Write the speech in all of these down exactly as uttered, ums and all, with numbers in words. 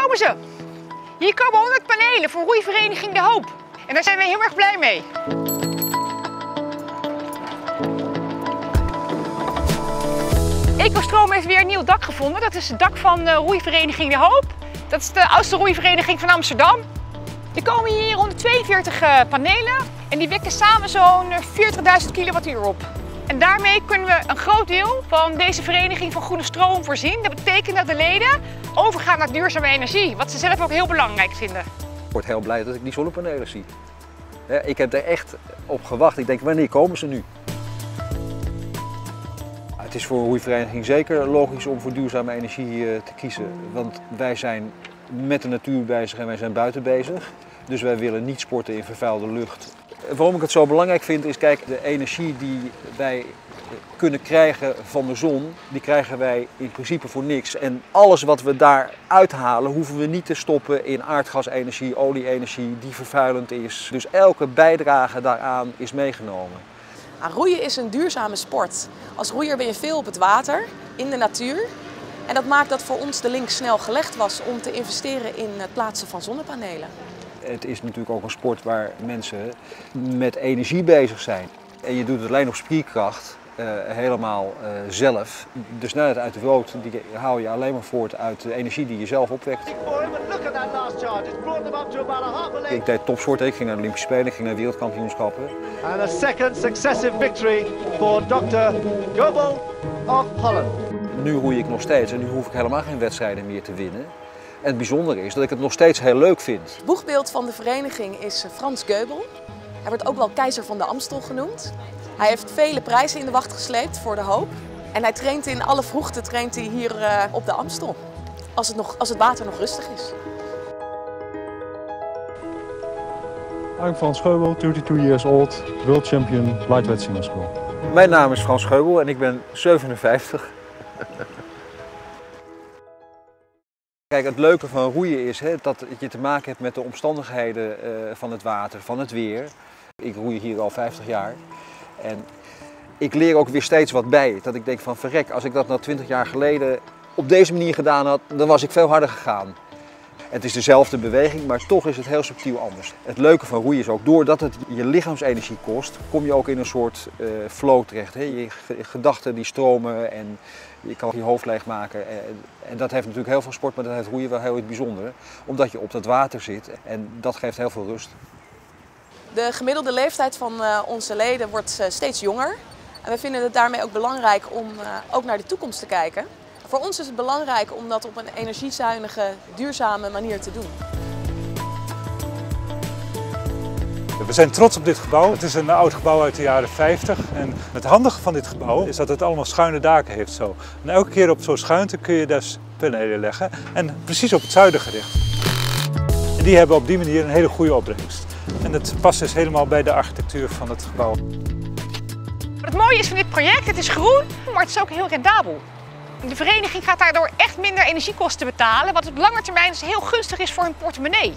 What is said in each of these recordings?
komen ze! Hier komen honderd panelen voor roeivereniging De Hoop. En daar zijn we heel erg blij mee. Ecostroom heeft weer een nieuw dak gevonden. Dat is het dak van uh, roeivereniging De Hoop. Dat is de oudste roeivereniging van Amsterdam. Er komen hier honderdtweeënveertig uh, panelen en die wekken samen zo'n veertigduizend kilowattuur op. En daarmee kunnen we een groot deel van deze vereniging van groene stroom voorzien. Dat betekent dat de leden overgaan naar duurzame energie, wat ze zelf ook heel belangrijk vinden. Ik word heel blij dat ik die zonnepanelen zie. Ja, ik heb er echt op gewacht. Ik denk, wanneer komen ze nu? Het is voor een roeivereniging zeker logisch om voor duurzame energie te kiezen. Want wij zijn met de natuur bezig en wij zijn buiten bezig. Dus wij willen niet sporten in vervuilde lucht. Waarom ik het zo belangrijk vind is, kijk, de energie die wij kunnen krijgen van de zon, die krijgen wij in principe voor niks. En alles wat we daar uithalen, hoeven we niet te stoppen in aardgasenergie, olie-energie die vervuilend is. Dus elke bijdrage daaraan is meegenomen. Roeien is een duurzame sport. Als roeier ben je veel op het water, in de natuur. En dat maakt dat voor ons de link snel gelegd was om te investeren in het plaatsen van zonnepanelen. Het is natuurlijk ook een sport waar mensen met energie bezig zijn. En je doet het alleen op spierkracht, uh, helemaal uh, zelf. De snelheid uit de vloot die haal je alleen maar voort uit de energie die je zelf opwekt. Ik deed topsport, ik ging naar de Olympische Spelen, ik ging naar wereldkampioenschappen. And a second successive victory for dokter Goebel of Holland. Nu roei ik nog steeds en nu hoef ik helemaal geen wedstrijden meer te winnen. En het bijzondere is dat ik het nog steeds heel leuk vind. Het boegbeeld van de vereniging is Frans Goebel. Hij wordt ook wel keizer van de Amstel genoemd. Hij heeft vele prijzen in de wacht gesleept voor De Hoop. En hij traint in alle vroegte traint hij hier uh, op de Amstel. Als het, nog, als het water nog rustig is. I'm Frans Goebel, thirty-two years old, world champion lightweight single scull. Mijn naam is Frans Goebel en ik ben zevenenvijftig. Kijk, het leuke van roeien is hè, dat je te maken hebt met de omstandigheden uh, van het water, van het weer. Ik roei hier al vijftig jaar en ik leer ook weer steeds wat bij. Dat ik denk van verrek, als ik dat nou twintig jaar geleden op deze manier gedaan had, dan was ik veel harder gegaan. Het is dezelfde beweging, maar toch is het heel subtiel anders. Het leuke van roeien is ook, doordat het je lichaamsenergie kost, kom je ook in een soort uh, flow terecht. Hè? Je gedachten die stromen en je kan je hoofd leegmaken. En, en dat heeft natuurlijk heel veel sport, maar dat heeft roeien wel heel iets bijzonders. Omdat je op dat water zit en dat geeft heel veel rust. De gemiddelde leeftijd van uh, onze leden wordt uh, steeds jonger. En we vinden het daarmee ook belangrijk om uh, ook naar de toekomst te kijken. Voor ons is het belangrijk om dat op een energiezuinige, duurzame manier te doen. We zijn trots op dit gebouw. Het is een oud gebouw uit de jaren vijftig. En het handige van dit gebouw is dat het allemaal schuine daken heeft. Zo. En elke keer op zo'n schuinte kun je dus panelen leggen. En precies op het zuiden gericht. En die hebben op die manier een hele goede opbrengst. En het past dus helemaal bij de architectuur van het gebouw. Het mooie is van dit project, het is groen, maar het is ook heel rendabel. De vereniging gaat daardoor echt minder energiekosten betalen, wat op lange termijn dus heel gunstig is voor hun portemonnee.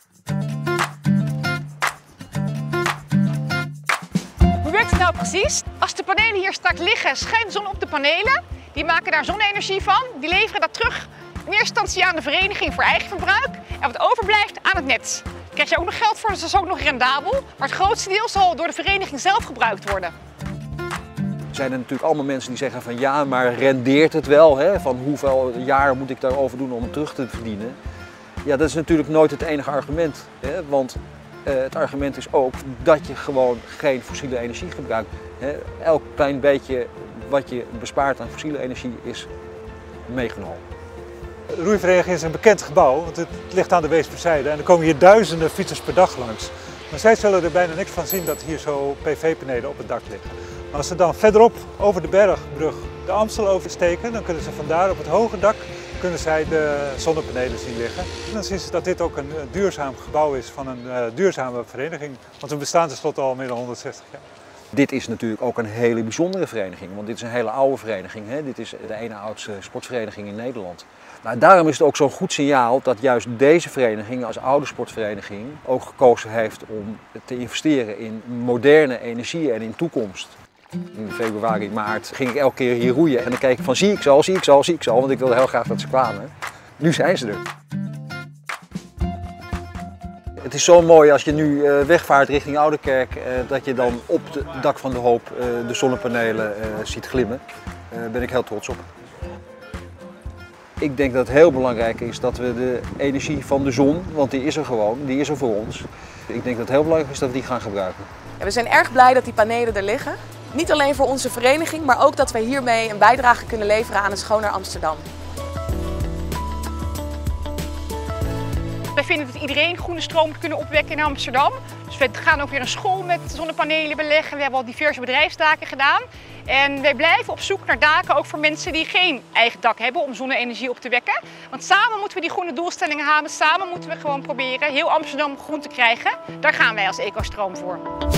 Hoe werkt het nou precies? Als de panelen hier straks liggen, schijnt de zon op de panelen. Die maken daar zonne-energie van. Die leveren dat terug in eerste instantie aan de vereniging voor eigen verbruik. En wat overblijft aan het net. Daar krijg je ook nog geld voor, dus dat is ook nog rendabel. Maar het grootste deel zal door de vereniging zelf gebruikt worden. Er zijn er natuurlijk allemaal mensen die zeggen van ja, maar rendeert het wel? Hè? Van hoeveel jaar moet ik daarover doen om het terug te verdienen? Ja, dat is natuurlijk nooit het enige argument. Hè? Want uh, het argument is ook dat je gewoon geen fossiele energie gebruikt. Hè? Elk klein beetje wat je bespaart aan fossiele energie is meegenomen. De roeivereniging is een bekend gebouw, want het ligt aan de Weesperzijde en er komen hier duizenden fietsers per dag langs. Maar zij zullen er bijna niks van zien dat hier zo P V-panelen op het dak liggen. Maar als ze dan verderop over de bergbrug de Amstel oversteken, dan kunnen ze vandaar op het hoge dak kunnen zij de zonnepanelen zien liggen. En dan zien ze dat dit ook een duurzaam gebouw is van een uh, duurzame vereniging. Want we bestaan tenslotte al meer dan honderdzestig jaar. Dit is natuurlijk ook een hele bijzondere vereniging, want dit is een hele oude vereniging. Hè? Dit is de ene oudste sportvereniging in Nederland. Nou, daarom is het ook zo'n goed signaal dat juist deze vereniging als oude sportvereniging ook gekozen heeft om te investeren in moderne energie en in toekomst. In februari, maart ging ik elke keer hier roeien en dan keek ik van zie ik ze al, zie ik ze al, zie ik ze al, want ik wilde heel graag dat ze kwamen. Nu zijn ze er. Het is zo mooi als je nu uh, wegvaart richting Ouderkerk, uh, dat je dan op het dak van de Hoop uh, de zonnepanelen uh, ziet glimmen. Daar uh, ben ik heel trots op. Ik denk dat het heel belangrijk is dat we de energie van de zon, want die is er gewoon, die is er voor ons. Ik denk dat het heel belangrijk is dat we die gaan gebruiken. Ja, we zijn erg blij dat die panelen er liggen. Niet alleen voor onze vereniging, maar ook dat we hiermee een bijdrage kunnen leveren aan een schoner Amsterdam. Wij vinden dat iedereen groene stroom moet kunnen opwekken in Amsterdam. Dus we gaan ook weer een school met zonnepanelen beleggen. We hebben al diverse bedrijfsdaken gedaan. En wij blijven op zoek naar daken, ook voor mensen die geen eigen dak hebben, om zonne-energie op te wekken. Want samen moeten we die groene doelstellingen halen. Samen moeten we gewoon proberen heel Amsterdam groen te krijgen. Daar gaan wij als Ecostroom voor.